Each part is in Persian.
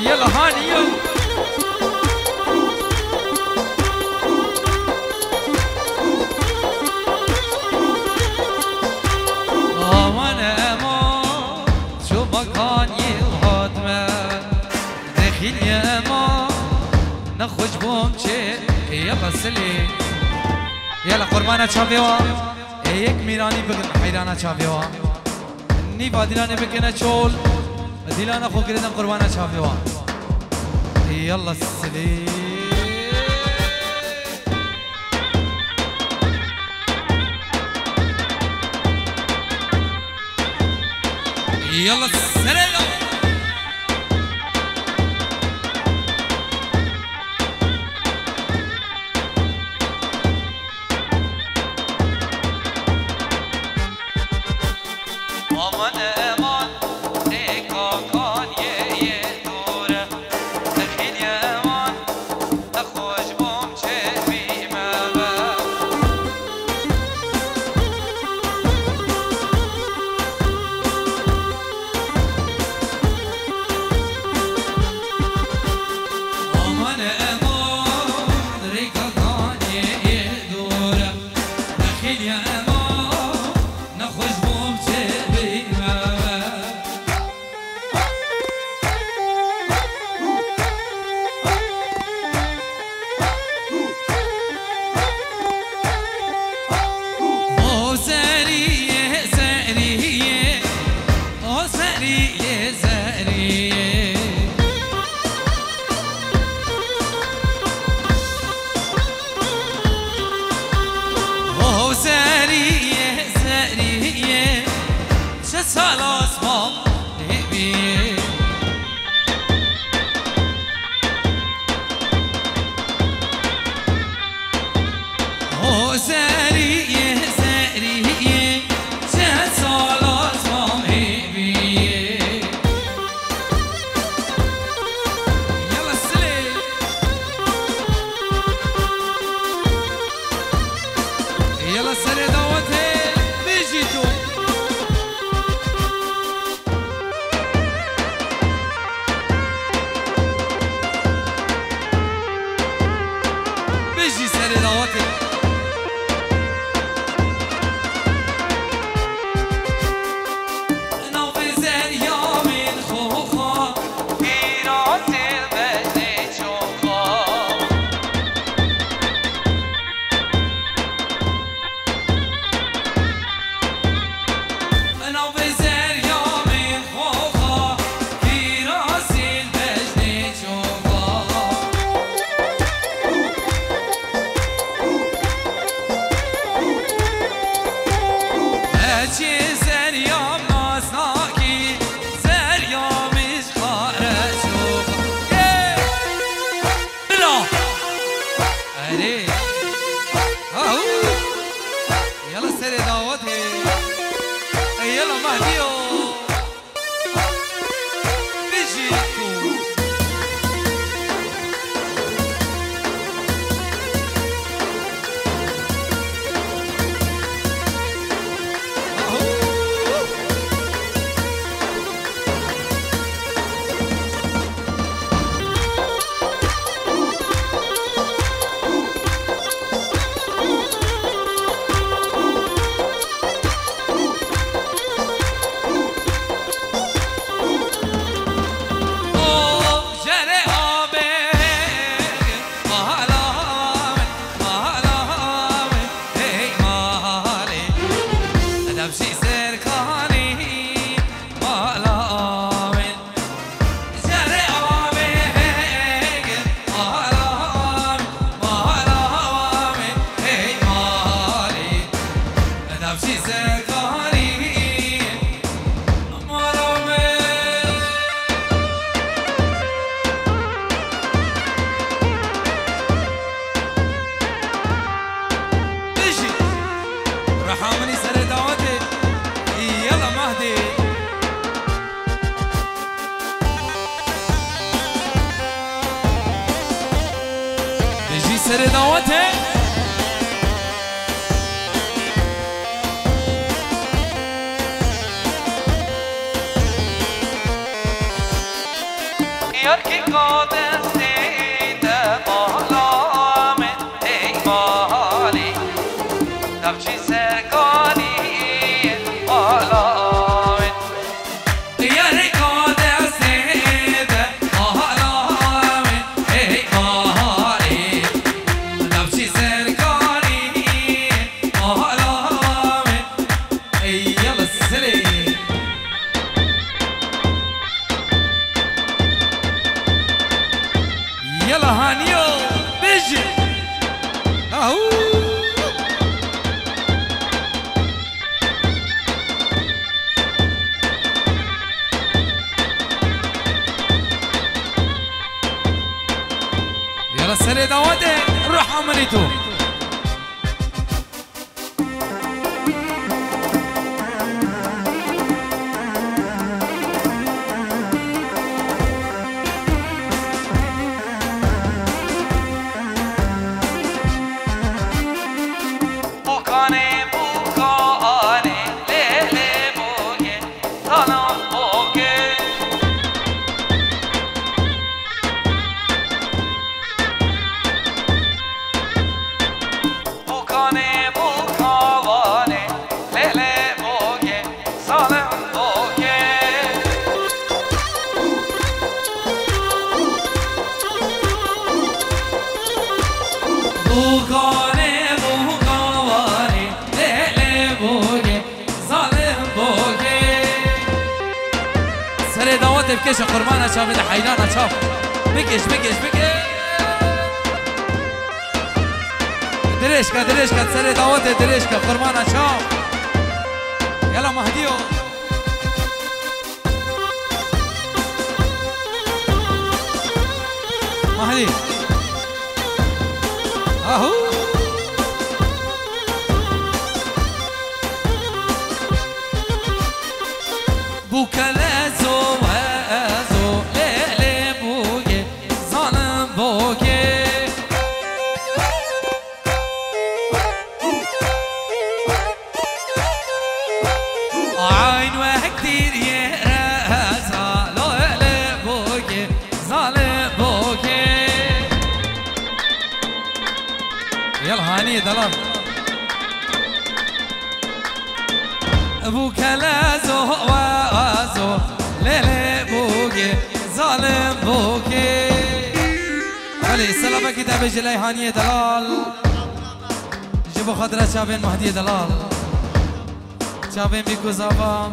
يلا هاني يلا وانا امان شو مكان يهاتمه دخيل يا امان نخوش بوم چه يلا سلي يلا قربانا چاويوا یک میرانی بگن حیرانا چاويوا نیوا دیلانه بکنه چول دیلانه خو گردن قربانا چاويوا يلا سلي يلا سلي سر دعوته یار کی قادر سیده آلام ای مالی نبچی سرگانی آلام یار قادر سیده آلام ای مالی نبچی سرگانی آلام ای یلا سلی يلا هانيو بيجي اهو يلا سري داوته روح عمليتو سر دعوت بکش قربان شاب ده حیران شاب بکش درش کا سر دعوت درش کا قربان شاب يلا مهديو مهدي اهو بوكالازو وازو ليلي بوكي ظالم بوكي عين وكتير يرازا ليلي بوكي ظالم بوكي يلا هاني دلال بوكالازو وازو ليلي بوكي ظالم بوكي علي سلامة كتاب جلاي هانية دلال جيبو خضرة شابين مهدي دلال شابين بيكو زابا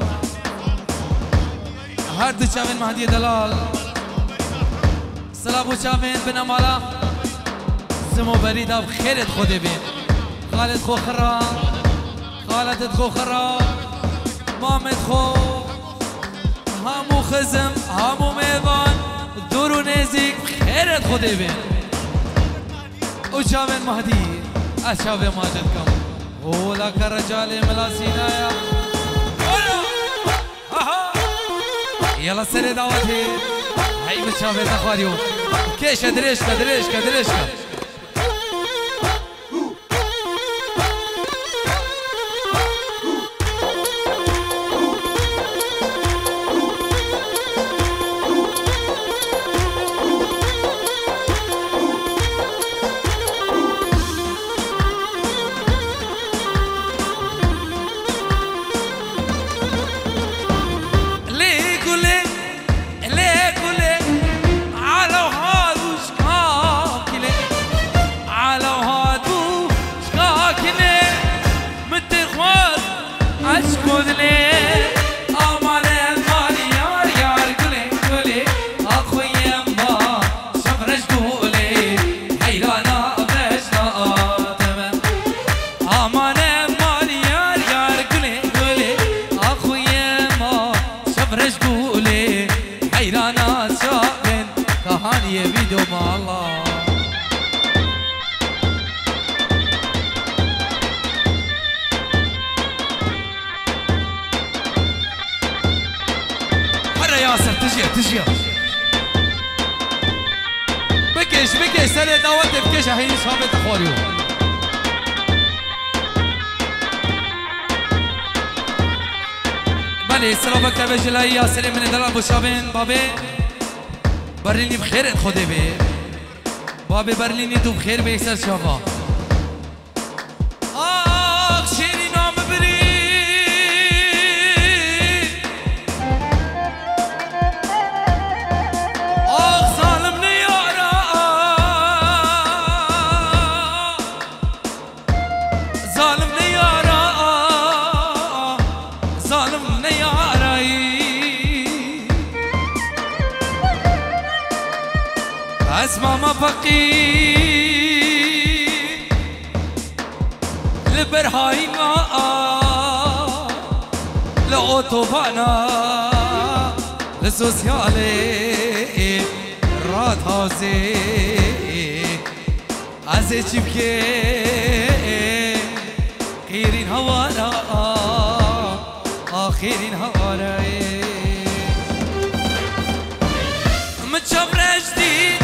هردو شابين مهدي دلال سلامو شابين بنمالا زمو بريدا بخيرت خودي بين خالد خو خرا خالد خو خرا مامد خو همو خزم همو میوان دور و نزدیک خیرت خودی بین او شاون مهدی اشاو ماجد کم اولا کر رجال ملاسینا یا یلا سر دعوتی هی بشاوه تخواریو کش درش کا تجي بكش سنة دعوت بكش هي صابت أخواريو بله سلام بكر بجلای یاسری من دلال بشابین بابه برلینی بخیرت خوده بی باب برلینی تو بخیر به سر شافا آخ شیری نام بری آخ ظالم نیارا ظالم نیارا ظالم نیارایی از ماما فقیر لبرهای ما لأوتوبانا لسوسیالی را تازه از چیب که خیرین هوارا آخرین هوارا مچم رشدید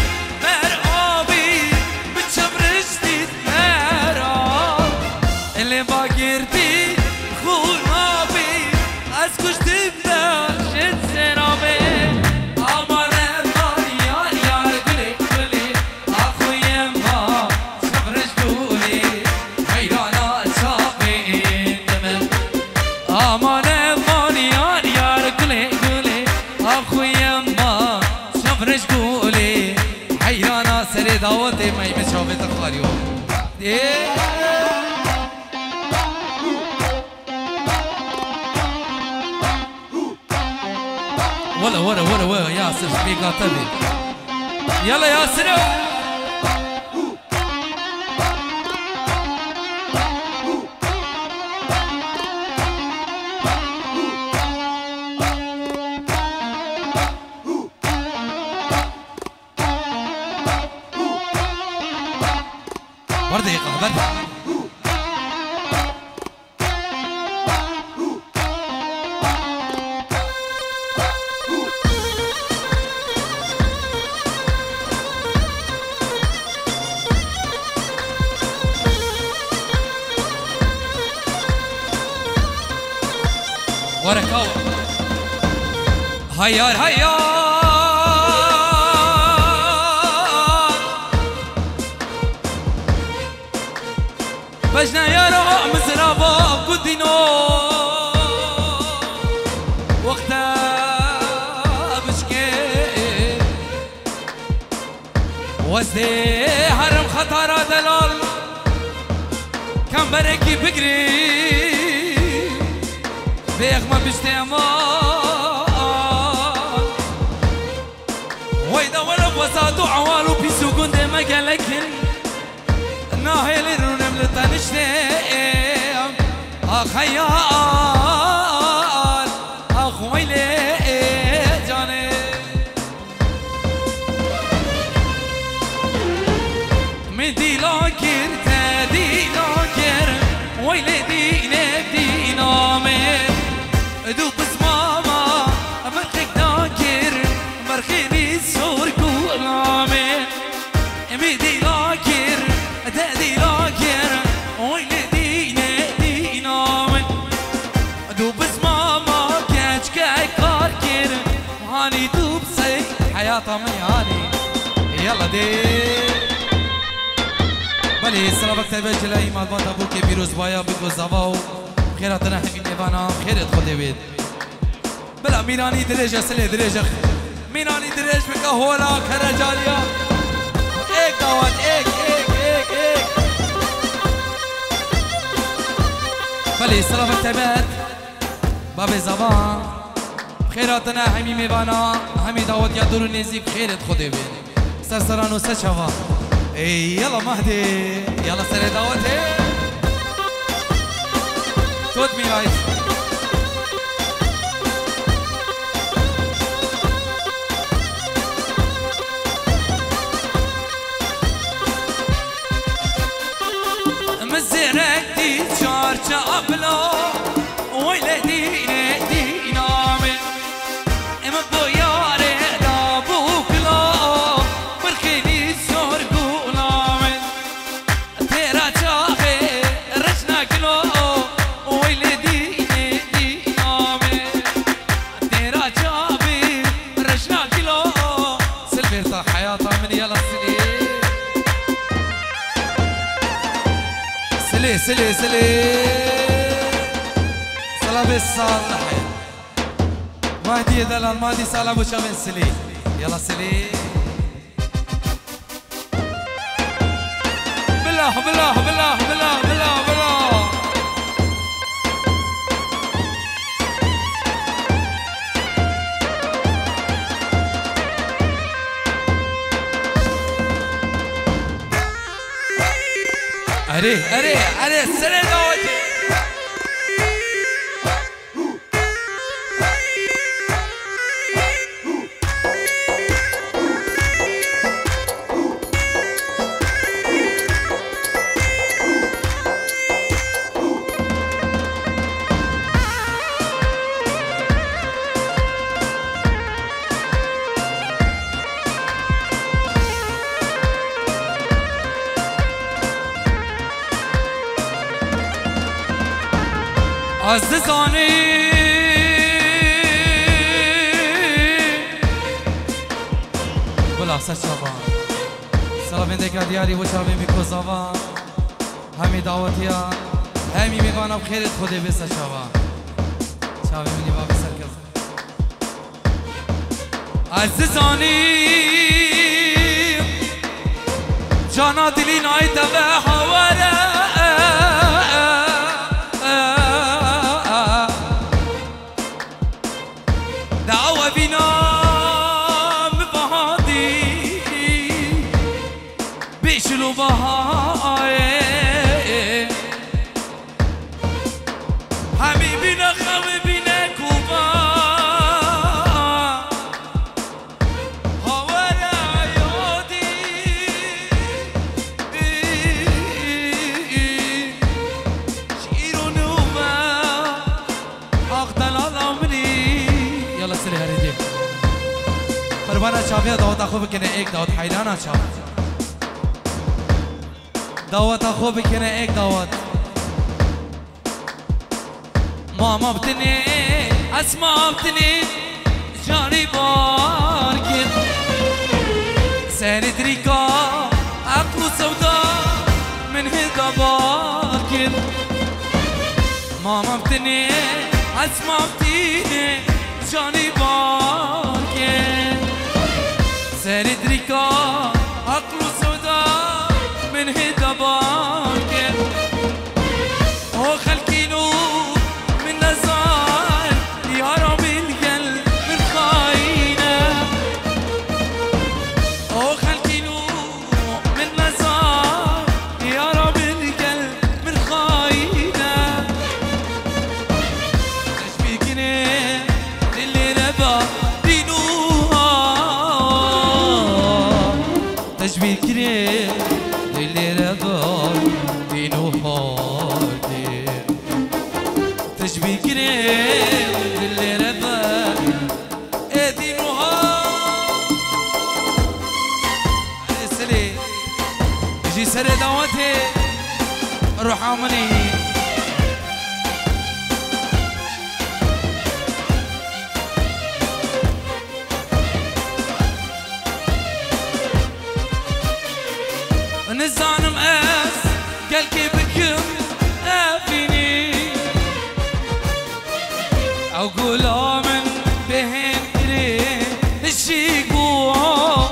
با گردی خونابی از کشتی باشد سرابی آمانه ماریان یار گلی گلی آخوی ما صبرش گولی حیرانا چاقی دمم آمانه ماریان یار گلی گلی آخوی ما صبرش گولی حیرانا سری دعوتی میم شابت خاریو ولا ياسر شبيقة تبي يلا ياسر بردقيقة وركو هيار هيار بجنا يا رو مزرابا قدينو وقتا بشكي وزدي هرم خطارة دلال كم بركي بقري بيخ ما بجتماع ويدا ولا بوسادو عوالو بيسو قند ما قالكن ناهي لرونم لطنشتم أخيال أخويلي جاني من دي لاكر تدي لاكر ويلي دي نبدي نامر دو بس ماما مرخك داكر مرخيني سوركو نامي ميدي لاكر دادي لاكر ويلدي نادي نامي دو بس ماما كاش كاي كاركر هاني دو بسي حياتها مياني يلا دي بلي السلام بكتر جلاي مالبات ابوك بيروز بايا بيكو زواو خيراتنا حقين إيوانا خيرت خده بيد بلا ميناني دريجة سلي دريجة ميناني دريج بكا هولا كرجاليا ايك داوات ايك بلي السلام التبات باب زبان خيراتنا همي ميوانا همي داوات يدورو نزيب خيرت خده بيد سرسرانو سشوا يلا مهدي يلا سري داوتي توت مي رايت مزرك دي شارجة أبلا ويلدي ندي نامي إما بوياري دابوك لا برخيني سورقو نامي تيرا جابي رشنا كلو بيسا حياة من يلا سلي سلي سلا بالصالح مهدي دلال مهدي سلا ابو شابين سلي يلا سلي بالله بالله بالله بالله بالله بالله أري السنة دوتي عزیزانی بلا سچابان سلام دیگر دیاری و شامی میکوزاوان همی دعوتیان همی میگانم خیرت خودی به سچابان شامی منی با بسر کز عزیزانی جانا دلی نایده و حواره شافية دعوت أخوك كنا إيك دعوت حيلانا شاف دعوت أخوك كنا إيك دعوت ماما بتني أسمع بتني جاني باركن سهر دريكا عقل سودا من هدا باركن ماما بتني أسمع بتني جاني باركن سهر دريكا عقل سودا من هدا باركن هو خلقينو من نزار يا رب القلب من خاينة هو خلقينو من نزار يا رب القلب من خاينة تشبيكني للي ربا دينوها تشبيكني للي ربا دينوها تشبيكني للي ربا دينوها سلي يجي سر دعوتي روح عملي نزان مقاس قلبي بكم أفيني أقول من بهن كريه الشيقوع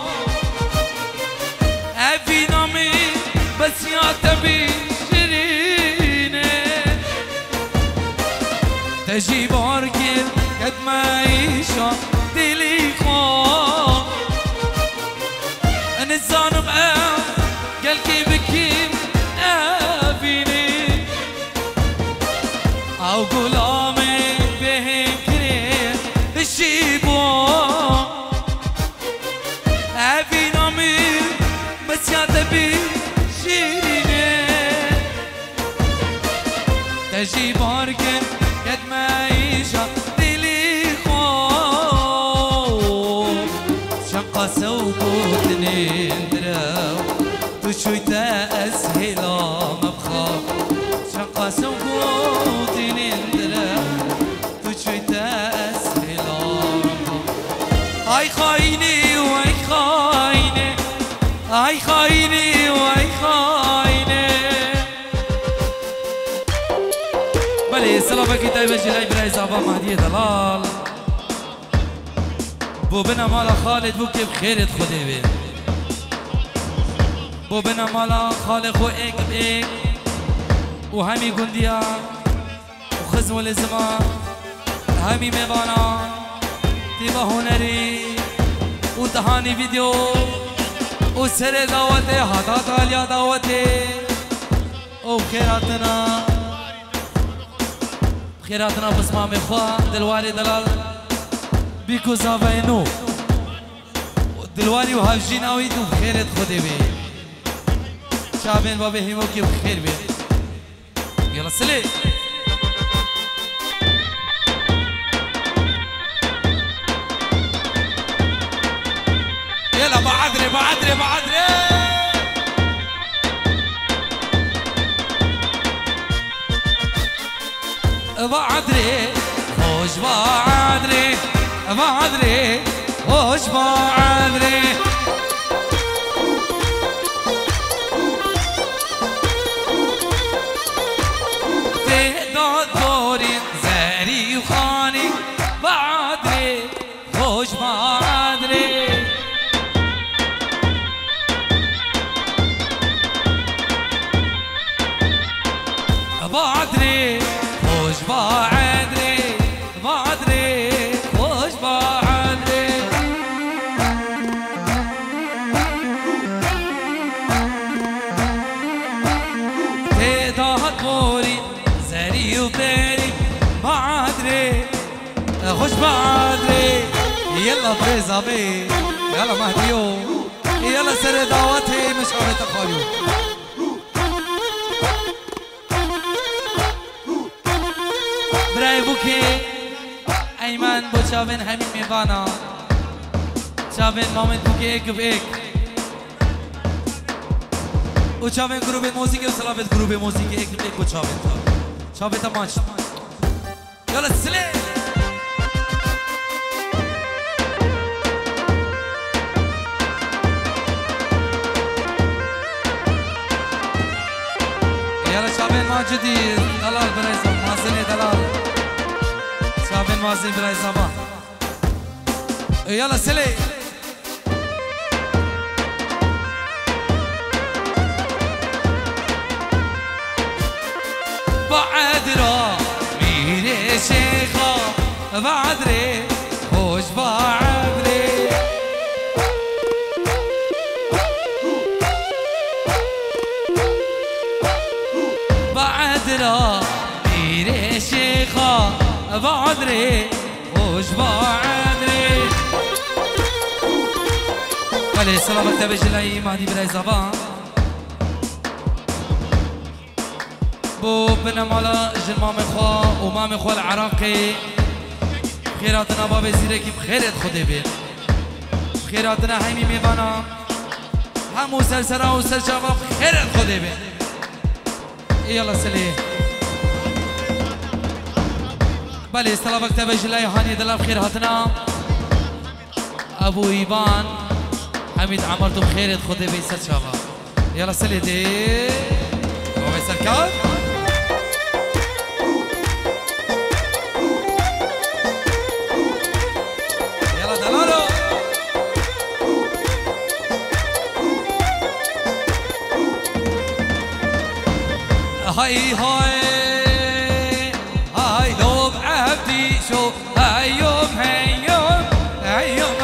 أفينا من بس يا تبي شريني تجي باركن قد ما يشا دلي خواه نزان مقاس قلبي بكم أفيني أقول من بهن كريه الشيقوع أفينا من بس يا تبي شيريني تجي باركن قد ما يشا دلي خوف شنقا سوقوتني اندراو تشويتا أسهلا مبخاف شنقا سوقوتني اندراو تشويتا أسهلا مبخاف هاي خايني وهاي خايني ای خاینی و ای خاینه بله سلامکی تایبه جلای برای زبا مهدی دلال بو بنا مالا خالد بو که بخیرت خوده بی بو بنا مالا خالد خو ایک بیک و همی گندیا و خزم و لزما همی میوانا تیبا هنری و دهانی ویدیو و سر دعوته هادا تالیا دعوته و خیراتنا بسمام خواه دلواری دلال بیکو زاوینو دلواری و هفجین آوید و خیرت خوده بی شابین بابه همو که بخیر بی يلا سلي يلا بعدري بعدري بعدري بعدري خوش بعدري بعدري خوش بعدري دورين زاري وخاني بعدري خوش بعدري بعدري خوش بعدري بعدري خوش بعدري تعداد دورين زاري وباري بعدري خوش بعدري يلا فريزا بي يلا مهديو يلا سر دعوتي مش عم تخاليو براي بوكي ايمن بو شابن همين ميوانا شابن مامن بوكي ايك بايك و شابن گروه موسیقی و سلافت گروه موسیقی ایک بايك و شابن تماش يلا سلي يلا شابين ماجدي دلال براي صباح مازني دلال شابين مازني براي صباح يلا سلي بعدرا ميري شيخا بعدري خوش بعدري بعدرا ميري شيخا بعدري خوش بعدري عليه السلام اكتب جلاي مهدي براي زبان بو بنا مالا جن مام خوا و مام خوا العراقي خيراتنا باب زيركي بخيرت خدي بي خيراتنا هيمي ميوانا همو سلسرا و سلشابا بخيرت خدي بي يلا سلي بله استلافك تبج الله هاني دلال خيراتنا ابو ايبان حميد عمرتو بخيرت خدي بي سلشابا يلا سلي دي هو سلكات هاي هاي هاي دوب عبدي شو هايوم هايوم هايوم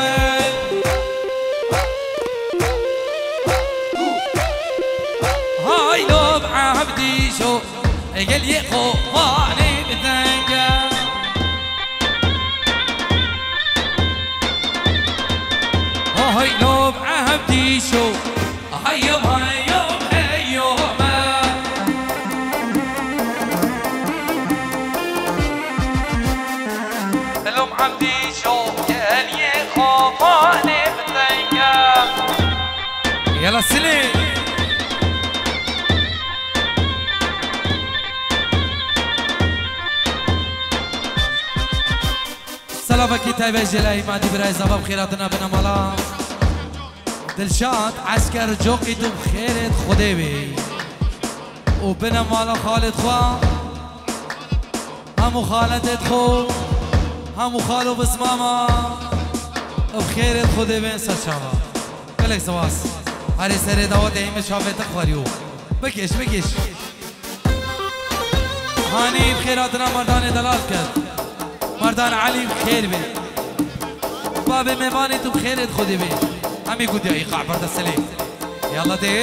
هاي دوب عبدي شو قال لي خواني بتنجا هاي دوب عبدي شو هايوم هايوم هايوم عبدي شو يا خواني بتنجا يلا سلي سلامك تايبه جلاي مادي براي زباب خيراتنا بنا مالا دلشاد عسكر جوقي تو بخيرت خديبي وبنا مالا خالد خواه همو خالد خو همو خالو بس ماما بخيرت خديبي سرشاما قلك سواس هاري سري دعوت ايمه شافت خاريو بكش بكش هاني بخيراتنا مردان دلال كد مردان علي بخير بي بابي ميواني تو بخيرت خديبي همي قد يا ايقاع برد السليم يلا دي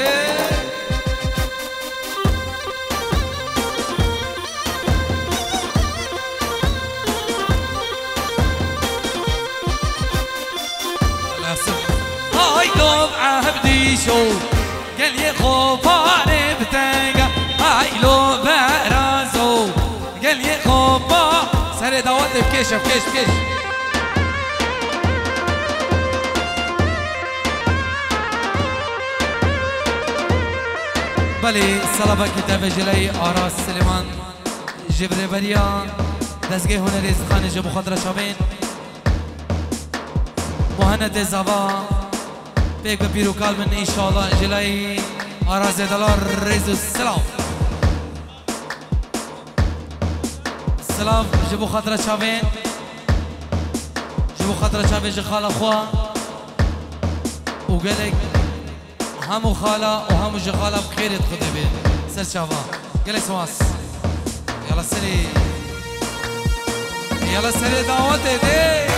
هاي لوب عبدي شو قال يا خوفاني بتنقى هاي لوب رازو قال يا خوفا سري دوات بكيش بكيش بكيش بلي صلبة كتاب جلي آراس سليمان جبري بريان دزگه هنری خانه جبو خضر شابين مهند زبا بيك ببيرو كالمن إن شاء الله جلي آراس دلار ريزو السلام السلام جبو خضر شابين جبو خضر شابين جخال أخوة وقالك همو خالة وهمو جخالة بخير خطيبي سر شافا قالك سواس يلا سري يلا سري دعوتي دي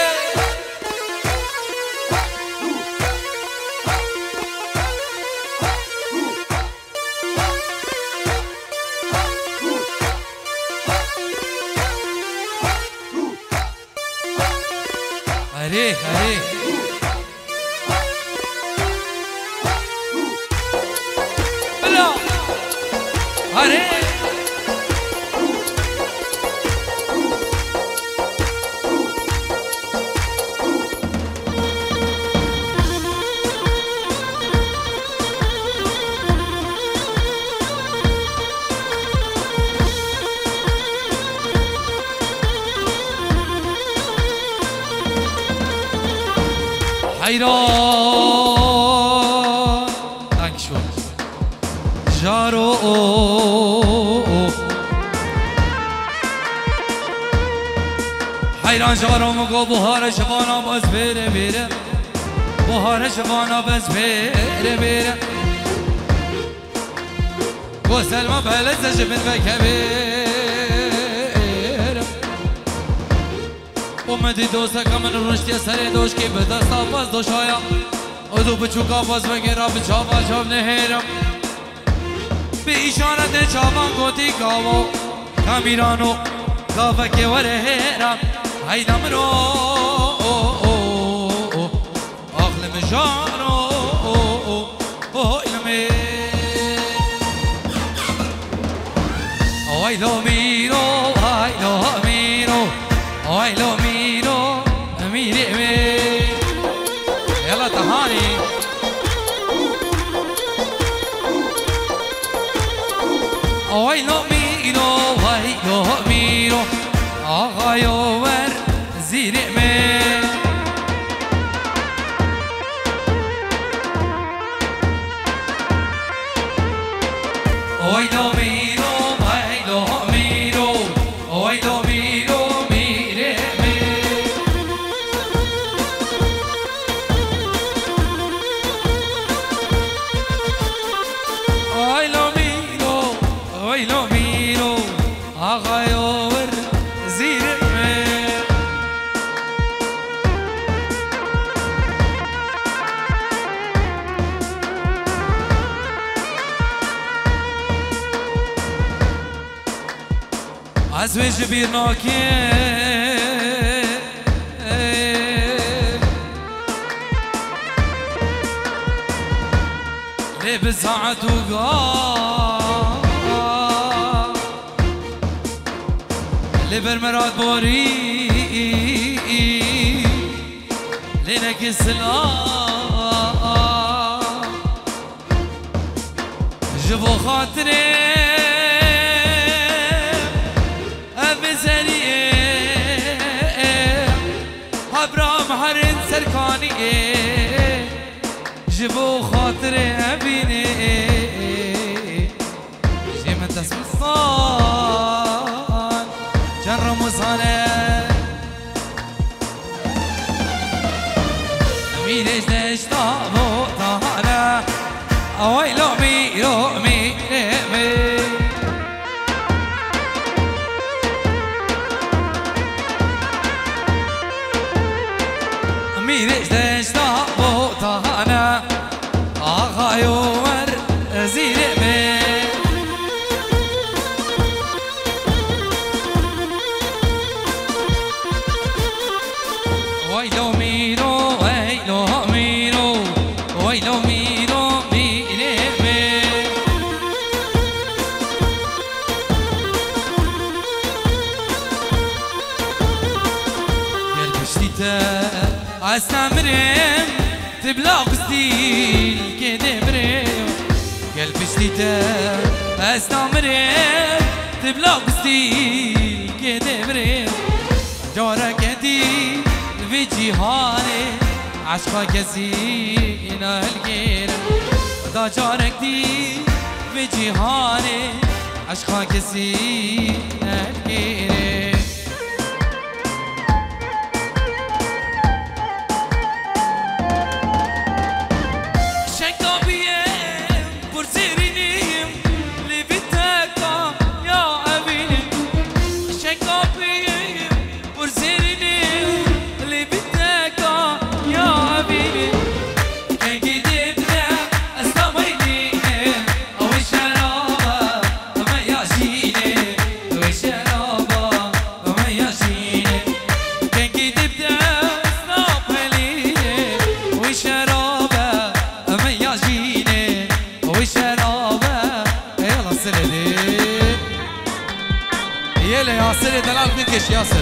هري هري بلا هري حيران دانكشون جارو حيران جارو مگو بهار شبانا باز بره بره بهار شبانا باز بره بره گو سلمه بلزش من بکبه اومدی دوستا من رشتی سر دوش که به دست آفاز دوش آیا ادو بچوکا باز بگیرم به چاوا چاو نهیرم به اشارت چاوان گوتی گاو کامیرانو گاوه که وره هیرم هیدم رو آخلم جانو علمه وایلو میرو وایلو میرو وایلو میرو میره می يلا تهاني وایلو میرو وایلو میرو آقایو ور زیر می وایلو میرو وایلو میرو وایلو میرو وایلو میرو آقایو ور زیر می از ویش بیرناکیه لی بزاعت و گاه لبرمراد بوري لينك السلام جبو خاطري أبزري هبرام هرن سركاني جبو خاطر أبيني جي من تسمي الصان جن رمزانه ميرش نشتابو طهانا أوي لو مي ميرش نشتابو طهانا آغا يومر زيرمي ويلو ميرو ويلو ميرو ويلو ميرو ميرمي قلب شتيتا استمرم تبلغ ستيل كده بريم قلب شتيتا استمرم تبلغ ستيل كده بريم جارك دي في جهاني عشقا كزينا الغير دا جارك دي في جهاني عشقا كزينا الغير يلا ياسر دلال بنكش ياسر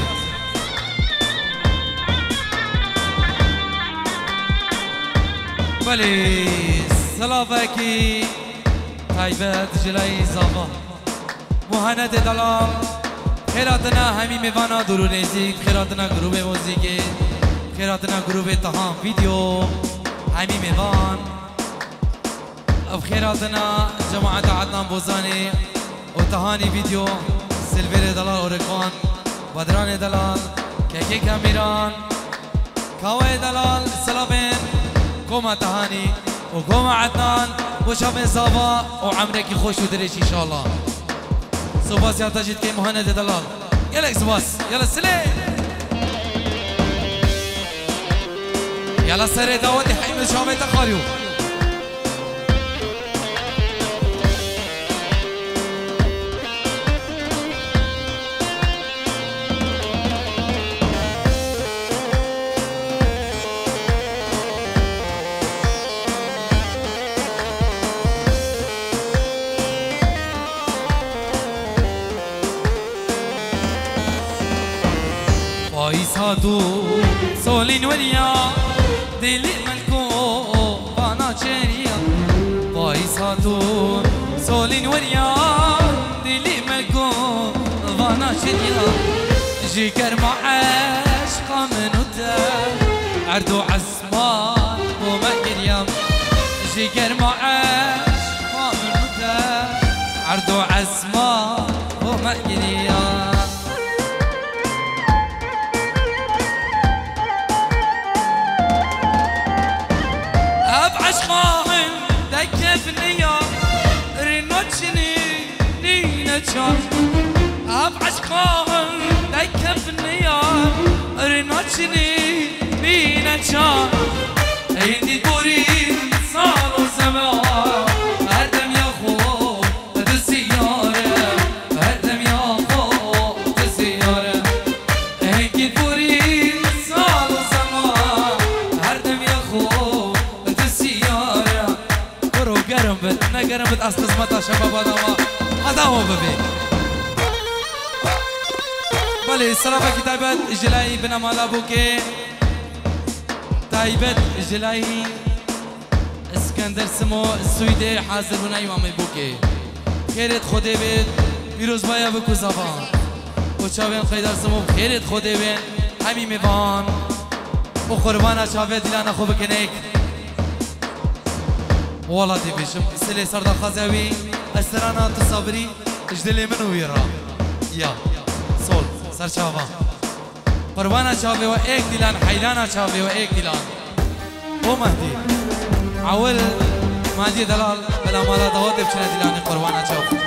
بلي سلافكي طيبة جلاي زابا مهند دلال خيراتنا همي ميوانا درو نزيك خيراتنا گروب موسیقی خيراتنا گروب تهام فيديو همي ميوان اب خيراتنا جماعة عدنان بوزاني وتهاني فيديو سلفير دلال اوركان بدران دلال كيكي كاميران كاوي دلال سلافين كوما تهاني وكوما عدنان وشام صابا وعمرك خوش ودريش ان شاء الله سباس يا تجد كي مهند دلال يلا سباس يلا سلام يلا سري داودي حيم شامي تخاريو فايسادو سولين وليا دلي ملكو بانا چريا فايسادو سولين وليا دلي ملكو بانا چريا جيكر مع عشق منوتا عردو عسمان وما قريم جيكر مع عشق منوتا عردو عسمان وما قريم عشقاهن دكفني يا رينوتشني نينتشان اب عشقاهن دكفني يا رينوتشني نينتشان هيدي دوري صاروا زمان هردم يا خو السيارة هردم يا خو السيارة هيدي دوري صاروا زمان هردم يا خو قرم بد نقرم بد استزمتا شباب هذا هو ببي بلي السلامة كتابات جلاي بنا مالا بوكي تايبت جلاي اسكندر سمو السويدي حاضر بنا يوامي بوكي خيرت خودي بيت بيروز بايا بكو زبان وشاوين خيدر سمو خيرت خودي بيت همي ميوان وقربانا شاوين دلانا خوب كنيك والله دي بيشم سلي سردا خزاوي استرانا تصبري اجدلي من ويرا يا صول سر شافا قربانا شافي وايك دلان حيلانا شافي وايك دلان هو مهدي عول مهدي دلال بلا مالا دوات بشنا دلاني قربانا شافي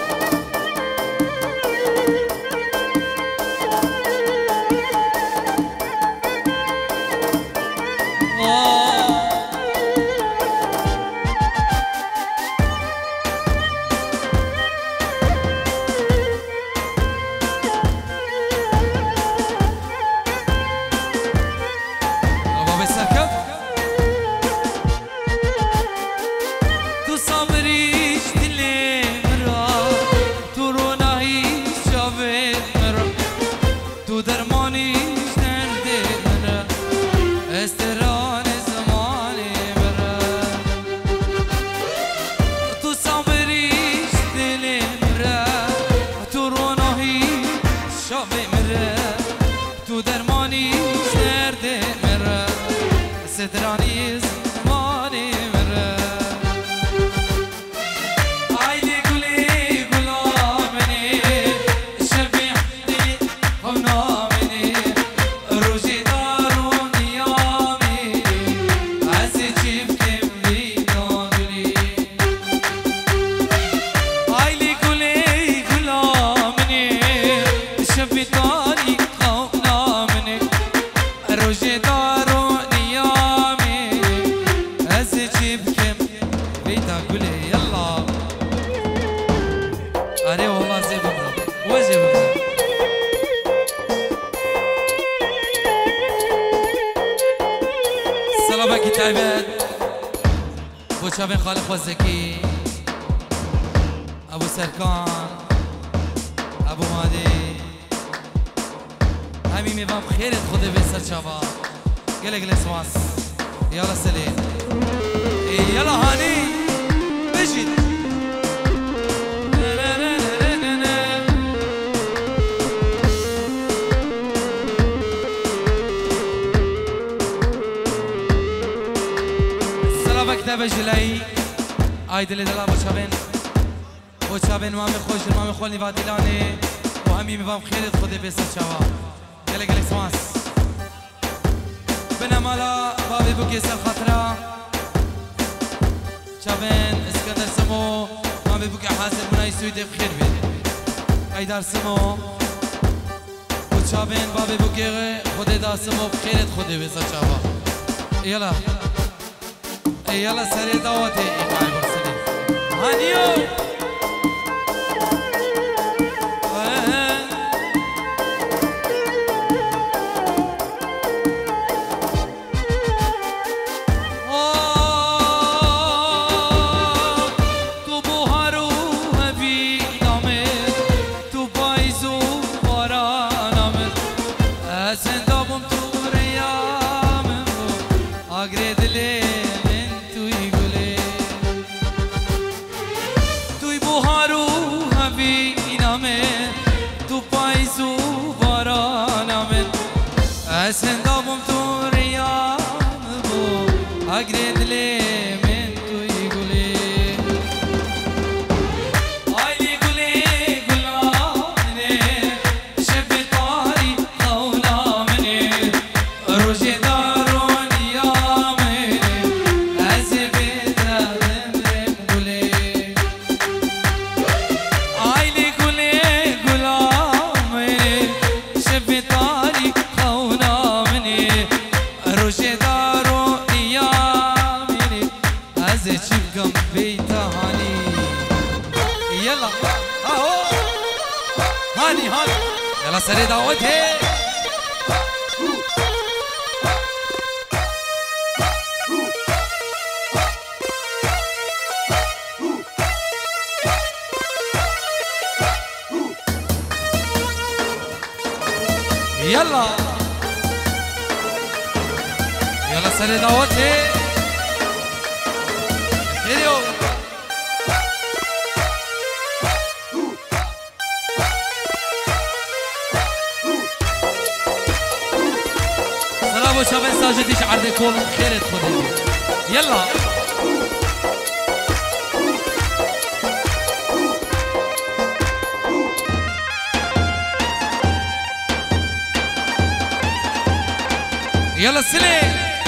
شافين خالق والزكي ابو سركان ابو مادي همي ميبام خير خذ بيسر شباب قلق الاسواس يلا سليم يلا هاني بجد بجلي ايدل دلا بوشابن مامي خوش مامي خولني فادلاني وهمي مفام خير خذي بس الشباب قلق الاسواس بنا مالا بابي بوكي سر خطره شابن اسكندر سمو مامي بوكي حاسب مناي سويدي بخير بيت ايدار سمو وشابن بابي بوكي خذي دا سمو بخير خذي بس الشباب يلا يلا سريع دعوتي إيقاعي برسلي هانيو تو بوهارو هبی نامد تو بایزو بارا نامد اسندابم تو ریامم آگری دلی سندابم تو ریام بو اگرد لی من توی گلی آیلی گلی گلامنه شب تاری قولامنه روش دارون یامنه از بیدادم رم گلی آیلی گلی گلامنه شب تاری يلا سري دعوتي يلا يلا سري دعوتي اليوم سلام وشباب ساجديش عرض كل خير تخدم يلا يلا سلي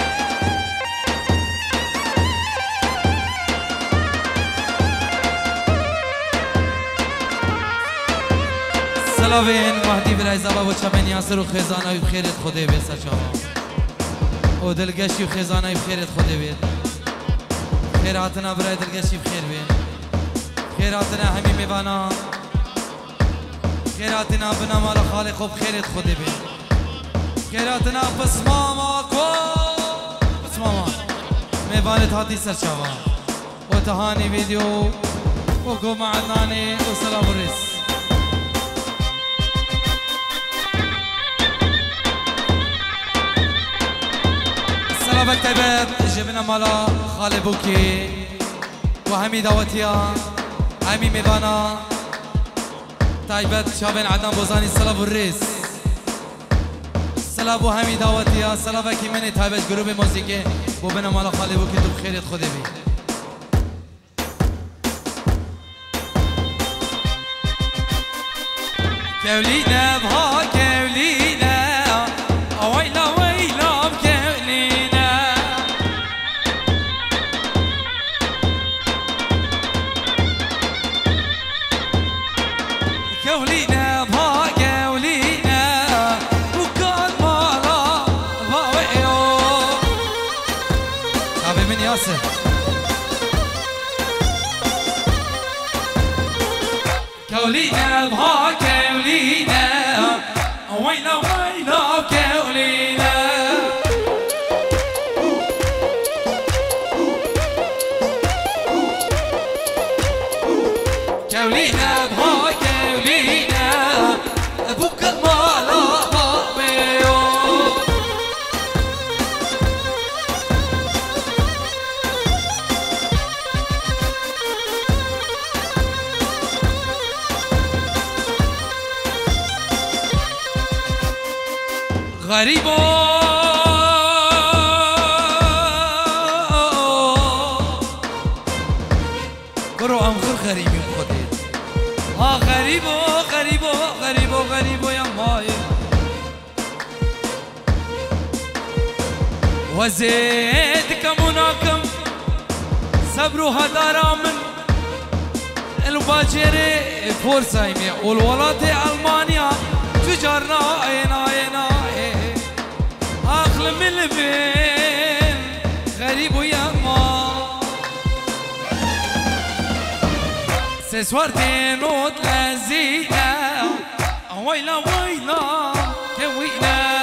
سلاوين مهدي بلاي زبا و چمن یاسر و خزانه بخیرت خوده بی سچاوا و دلگشی و خزانه بخیرت خوده بی خیراتنا برای دلگشی بخیر بی خیراتنا همی میوانا خیراتنا بنا مال خالق و بخیرت خوده بی خیراتنا بسماما کو بسماما میوانت هاتی سرچاوا و تهانی ویدیو و گو معدنانی و سلام الرس سلام التبت جبنا مالا خالي بوكي وهمي دعوتيا همي ميوانا تايبت شابين عدنان بوزاني سلام الرس سلام وهمي دعوتيا سلام وكي مني تايبت جروب موسيقى وبنا مالا خالي بوكي تو بخيرت خودي بي كولينا بها كولينا ويلا ويلا بكولينا كولينا بها كولينا وكان مالا باويو شعبي من ياسر كولينا بها كولينا ويلا ويلا كولينا كولينا بها كولينا ابوك المالا بابيو غريبو برو امخر غريبي بخديت غريبو غريبو غريبو غريبو يا ماي وزيدكم وناكم صبروا هدارا من الباجري فورسايمي والولاد المانيا تجارنا اينا اخل من البين غريب ويا ما سسوارتين وتلزينا ويلا ويلا كوينا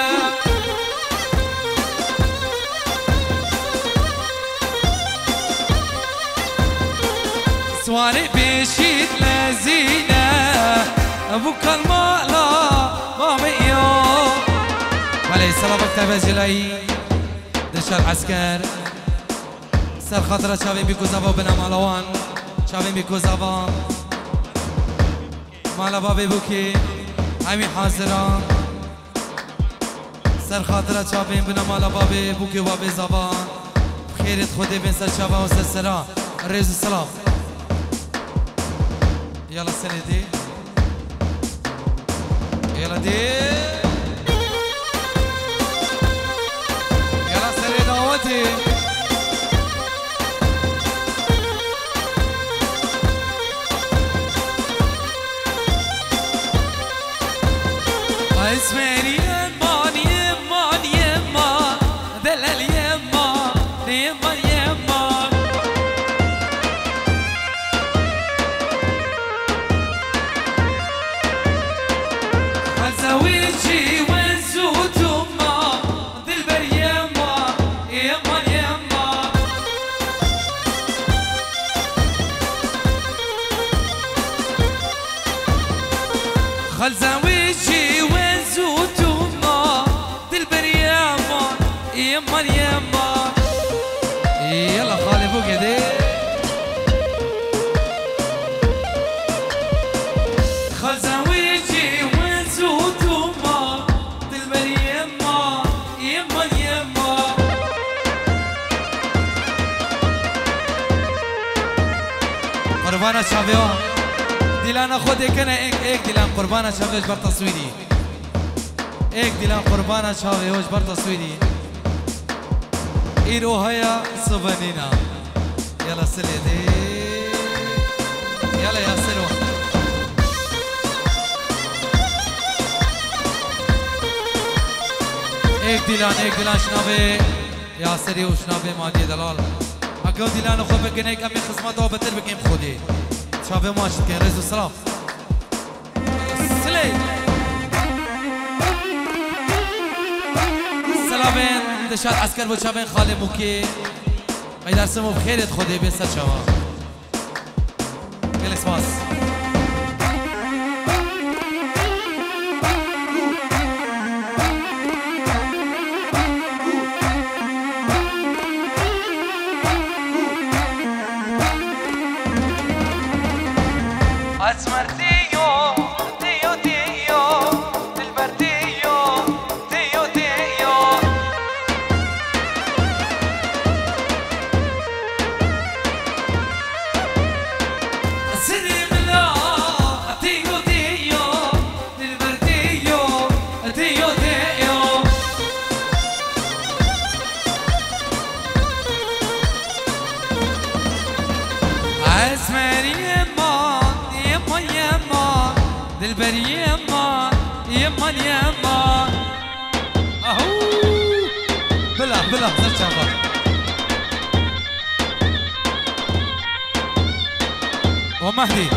سواري بيشي تلزينا ابوك المالا ماميو عليه السلام اكتب جلاي دش العسكر سر خاطر شابين بيكو زابا بنا مالوان شابين بيكو زابا مالا بابي بوكي همي حاضران سر خاطر شابين بنا مالا بابي بوكي وبابي زابا خيرت خودي بين سر شابا وسر سرا ريز السلام يلا سندي يلا دي يلا سري دعوتي اسمعني يمان يمان يمان دلال يمان يمان يمان زوجي وزوج ما دلبر يما يما يما خل زوجي وزوج ما دلبر يما يما يما يلا خالي فوق يدي خل زوجي قربانا شابيو ديلانا خودي كنا ايك ديلان قربانا شابيوش بر تصويري ايك ديلان قربانا شابيوش بر تصويري إيرو هيا سوفانينا يلا سليدي يلا يا سلوى ایک دلان شنابه یاسری و شنابه مادی دلال اگه دلان خوب بکنه کمی خدمت و بتر بکنیم خودی شابه ماشد کن رزو سلام سلی سلامین دشاد عسکر بود شابه خاله موکی ای درسمو بخیرت خودی بیست شما گل اسماس اسمرتيو تيو تيو البرديو تيو تيو سيدي ملا تيو تيو البرديو تيو تيو اسمري دلبر يما يما يما اهو بلا بلا زرشابا ومهدي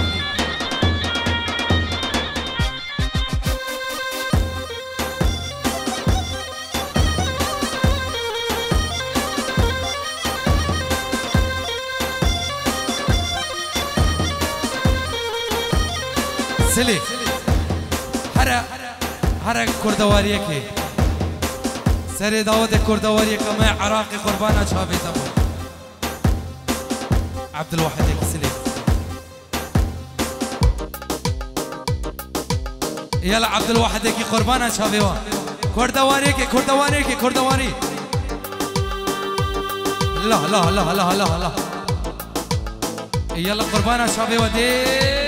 سلي هر کردواریه که سر داود کردواریه که ما عراقی قربانا چابه دمو عبدالواحد کسلی يلا عبدالواحد کی قربانا چابه و کردواریه که کردواری لا لا لا لا لا لا يلا قربانا چابه و دی